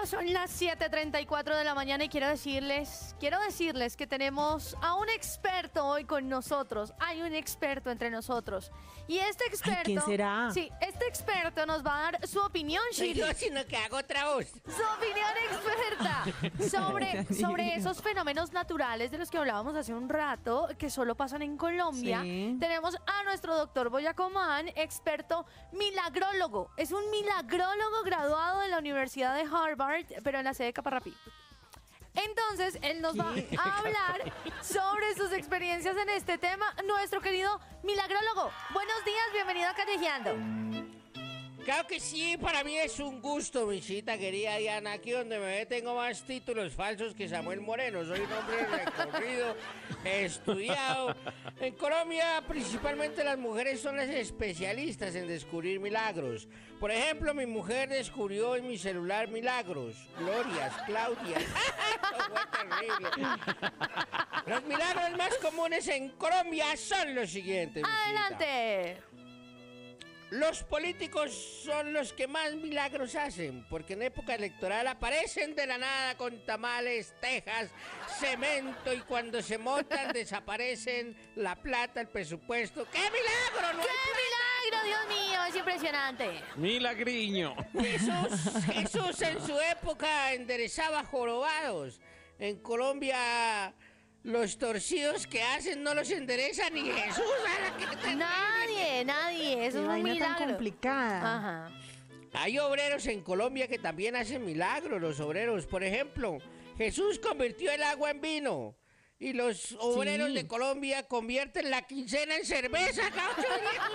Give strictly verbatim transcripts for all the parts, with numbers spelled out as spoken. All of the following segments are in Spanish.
Bueno, son las siete treinta y cuatro de la mañana y quiero decirles, quiero decirles que tenemos a un experto hoy con nosotros. Hay un experto entre nosotros. Y este experto... Ay, ¿quién será? Sí, este experto nos va a dar su opinión, Soy Shirley. yo, sino que hago otra voz. Su opinión experta sobre, sobre esos fenómenos naturales de los que hablábamos hace un rato, que solo pasan en Colombia. Sí. Tenemos a nuestro doctor Boyacomán, experto milagrólogo. Es un milagrólogo graduado de la Universidad de Harvard, pero en la sede de Caparrapí. Entonces, él nos va a hablar sobre sus experiencias en este tema. Nuestro querido milagrólogo. Buenos días, bienvenido a Callejeando. Claro que sí, para mí es un gusto, mi cita querida Diana. Aquí donde me ve tengo más títulos falsos que Samuel Moreno. Soy un hombre recorrido, estudiado. En Colombia, principalmente las mujeres son las especialistas en descubrir milagros. Por ejemplo, mi mujer descubrió en mi celular milagros. Glorias, Claudias. Esto fue terrible. Los milagros más comunes en Colombia son los siguientes, mi cita. Adelante. Los políticos son los que más milagros hacen, porque en época electoral aparecen de la nada con tamales, tejas, cemento, y cuando se montan desaparecen la plata, el presupuesto. ¡Qué milagro! No ¡Qué hay milagro, Dios mío! Es impresionante. Milagriño. Jesús, Jesús en su época enderezaba jorobados. En Colombia, los torcidos que hacen no los endereza ni Jesús. ¡Ah, qué terrible! Nadie, nadie. Eso Qué es un vaina tan milagro. complicada. Ajá. Hay obreros en Colombia que también hacen milagros, los obreros. Por ejemplo, Jesús convirtió el agua en vino. Y los obreros Sí. de Colombia convierten la quincena en cerveza, caucho.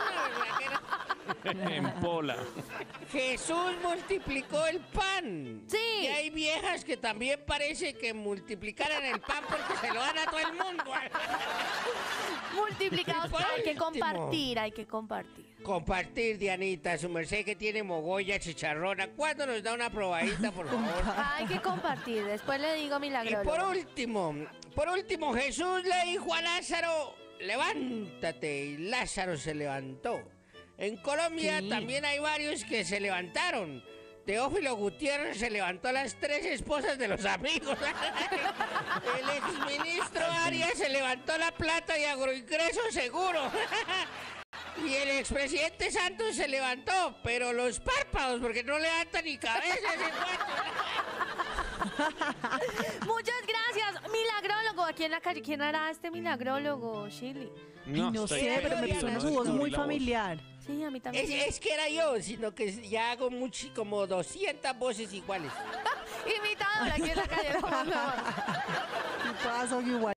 En pola. Jesús multiplicó el pan. Sí. Y hay viejas que también parece que multiplicaran el pan porque se lo dan a todo el mundo. Multiplicados, Y por hay que último, compartir, hay que compartir. Compartir, Dianita, su merced que tiene mogolla chicharrona. ¿Cuándo nos da una probadita, por favor? Hay que compartir. Después le digo Y milagro. por último, por último, Jesús le dijo a Lázaro, levántate, y Lázaro se levantó. En Colombia Sí. también hay varios que se levantaron. Teófilo Gutiérrez se levantó a las tres esposas de los amigos. El exministro Arias se levantó la plata y agroingreso seguro. Y el expresidente Santos se levantó, pero los párpados, porque no levanta ni cabeza ese guacho. Muchas gracias, milagrólogo. Aquí en la calle, ¿quién hará este milagrólogo, Shirley? Ay, no estoy sé, pero me Diana, suena no su voz descubrí muy la voz. familiar. Sí, a mí también. Es, es que era yo, sino que ya hago mucho, como doscientas voces iguales. Imitadora aquí en la calle. Y todas son iguales.